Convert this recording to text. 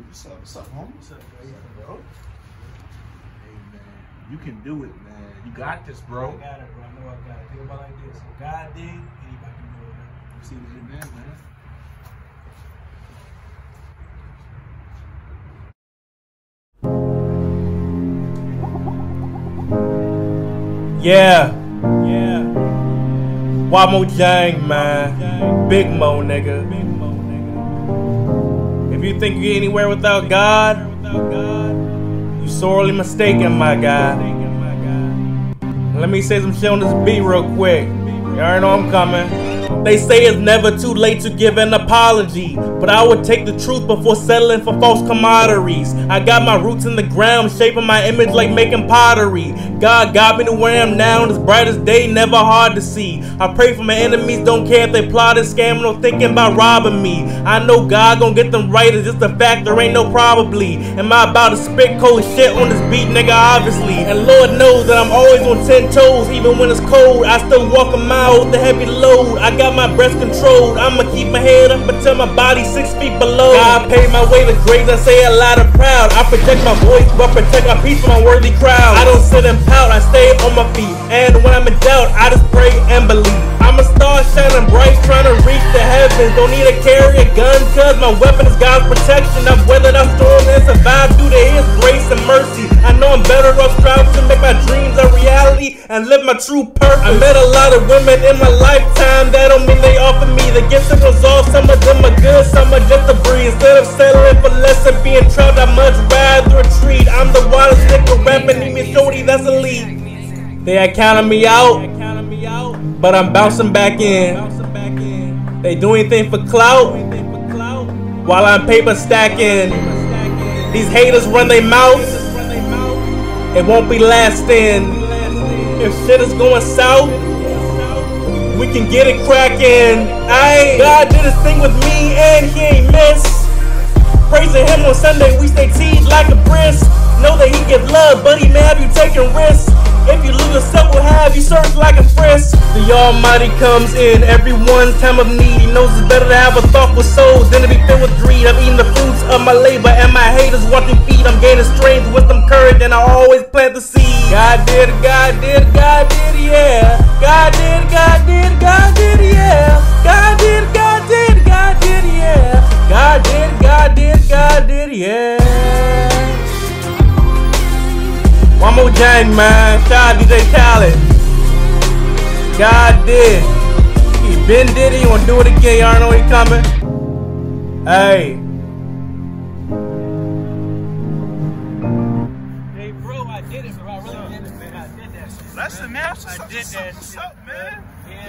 What's up, homie? What's up, bro? Hey, man, you can do it, man. You got this, bro. I got it, bro. I know I got it. Think about it like this. If God did, anybody can do it, man. You see what you meant, man. Yeah. Wamo Jang, man. Big Mo, nigga. If you think you're anywhere without God, you sorely mistaken, my guy. Let me say some shit on this beat real quick. You already know I'm coming. They say it's never too late to give an apology, but I would take the truth before settling for false commodities. I got my roots in the ground, shaping my image like making pottery. God got me to where I'm now, and it's bright as day, never hard to see. I pray for my enemies, don't care if they plotting, scamming, or thinking about robbing me. I know God gon' get them right, it's just a fact, there ain't no probably. Am I about to spit cold shit on this beat, nigga? Obviously. And Lord knows that I'm always on 10 toes, even when it's cold. I still walk a mile with the heavy load. I got my breath controlled. I'ma keep my head up until my body's 6 feet below. God paid my way to grace, I say it loud and proud. I protect my voice, but protect my peace from a worthy crowd. I don't sit and pout, I stay on my feet. And when I'm in doubt, I just pray and believe. I'm a star shining bright, trying to reach the heavens. Don't need to carry a gun, cause my weapon is God's protection. I've weathered a storm and survived due to His grace and mercy. I know I'm better off striving to make my dreams a reality and live my true purpose. I met a lot of women in my lifetime, that don't mean they offer me the gifts and results. Some of them are good, some are just a breeze. Instead of settling for less and being trapped, I much rather retreat. I'm the wildest nigga rapping, need me shorty, that's elite. They had counted me out, but I'm bouncing back in. They do anything for clout, while I'm paper stacking. These haters run their mouth, it won't be lasting. If shit is going south, we can get it crackin'. God did his thing with me and he ain't miss. Praising him on Sunday, we stay teed like a brisk. Know that he give love, but he may have you taking risks. If you lose yourself, will have you search like a frisk. The Almighty comes in everyone's time of need. He knows it's better to have a thoughtful soul than to be filled with greed. I'm eating the fruits of my labor and my haters want to feed. I'm gaining strength, wisdom, courage, and I always plant the seed. God did, God did, God did, yeah. God did, God did, God did, yeah. God did, God did, God did, yeah. God did, God did, God did, yeah. Wamo Jang, man. Shout out DJ Khaled. God did. He been did it. He wanna do it again. Y'all know he coming. Hey. Hey, bro, I did it, bro. I really did it, man. I did that shit. Listen, man. I did that shit, What's up, man? Yeah,